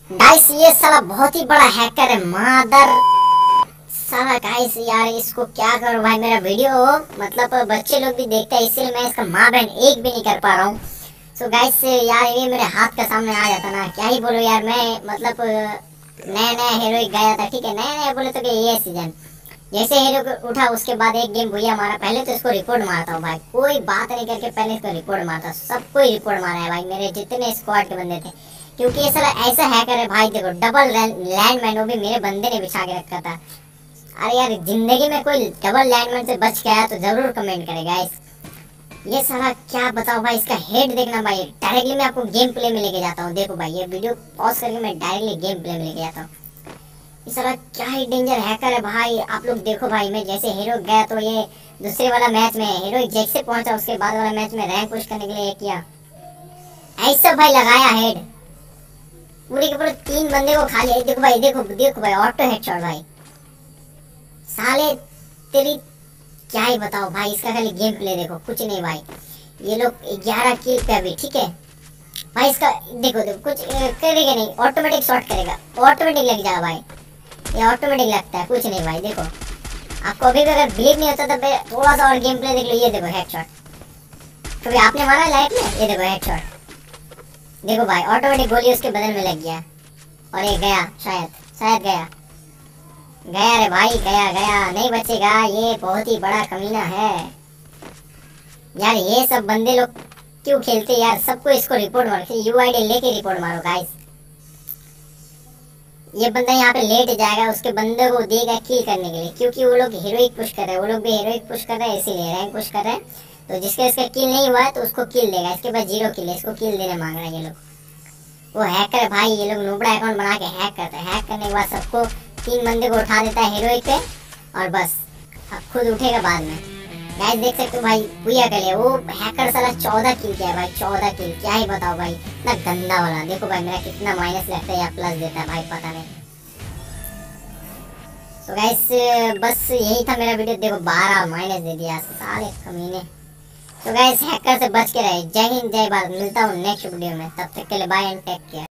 Guys ये साला बहुत ही बड़ा हैकर है मादर साला। गाइस यार इसको क्या करूं भाई, मेरा वीडियो मतलब बच्चे लोग भी देखते हैं, इसलिए मैं इसका माँ बहन एक भी नहीं कर पा रहा हूँ। सो गाइस यार ये मेरे हाथ का सामने आ जाता ना, क्या ही बोलो यार। मैं मतलब नया नया हीरोइक गया था, ठीक है, नया नया बोले तो ये सीजन जैसे हीरो उठा उसके बाद एक गेम भूया मारा, पहले तो इसको रिपोर्ट मारता हूँ भाई, कोई बात नहीं करके पहले इसको रिपोर्ट मारता, सबको ही रिपोर्ट मारा है भाई, मेरे जितने स्क्वाड के बंदे थे। क्योंकि ये साला ऐसा हैकर है भाई, देखो डबल लैंडमाइन वो भी मेरे बंदे ने बिछा के रखा था। अरे यार जिंदगी में कोई डबल लैंडमाइन से बच गया तो जरूर कमेंट करेगा गाइस। ये साला क्या बताओ भाई, इसका हेड देखना भाई, डायरेक्टली मैं आपको गेम प्ले में लेके जाता हूँ। देखो भाई ये वीडियो पॉज करके मैं डायरेक्टली गेम प्ले में लेके जाता हूँ। ये साला क्या ही डेंजर हैकर है भाई, आप लोग देखो भाई। मैं जैसे हीरो गया तो ये दूसरे वाला मैच में हीरो जैसे पहुंचा, उसके बाद वाला मैच में रैंक पुश करने के लिए किया, ऐसा भाई लगाया हेड पूरे के पूरे 3 बंदे को खा लिया। देखो भाई, देखो देखो भाई, ऑटो हेडशॉट भाई। साले तेरी क्या ही बताओ भाई, इसका खाली गेम प्ले देखो, कुछ नहीं भाई। ये लोग 11 किल पे अभी, ठीक है भाई। इसका देखो देखो कुछ करेगा नहीं, ऑटोमेटिक शॉट करेगा, ऑटोमेटिक लग जाएगा भाई, ये ऑटोमेटिक लगता है, कुछ नहीं भाई। देखो आपको अभी भी अगर बिलीव नहीं होता तो थोड़ा सा और गेम प्ले देख लो। ये देखो हेडशॉट, कभी आपने मारा लाइफ में? ये देखो हेडशॉट, देखो भाई ऑटोमेटिक गोली उसके बदन में लग गया और ये गया, शायद गया रे भाई, गया नहीं बचेगा, ये बहुत ही बड़ा कमीना है यार। ये सब बंदे लोग क्यों खेलते यार, सबको इसको रिपोर्ट मारो, यूआईडी लेके रिपोर्ट मारो गाइस। ये बंदा यहाँ पे लेट जाएगा, उसके बंदे को देगा किल करने के लिए, क्योंकि वो लोग हीरोइक पुश कर रहे हैं, वो लोग भी हीरोइक पुश कर रहे हैं, इसीलिए रैंक पुश कर रहे हैं। तो जिसका इसका किल नहीं हुआ है तो उसको किल देगा, इसके पास 0 किल है, इसको किल देने मांग रहा है ये लोग। वो हैकर है भाई, ये लोग नोबड़ा अकाउंट बना के हैक करते हैं, हैक करने के बाद सबको 3 बंदे को उठा देता है हीरोइक पे और बस अब खुद उठेगा बाद में। गाइस देख सकते हो भाई, पूरा कर लिया वो हैकर साला, 14 किल किया है भाई, 14 किल, क्या ही बताओ भाई, इतना गंदा वाला। देखो भाई मेरा कितना माइनस लगता है या प्लस देता है भाई, पता नहीं। तो गाइस बस यही था मेरा वीडियो, देखो 12 माइनस दे दिया साले कमीने। तो गाइस हैकर से बच के रहे। जय हिंद जय भारत, मिलता हूँ नेक्स्ट वीडियो में, तब तक के लिए बाय एंड टेक केयर।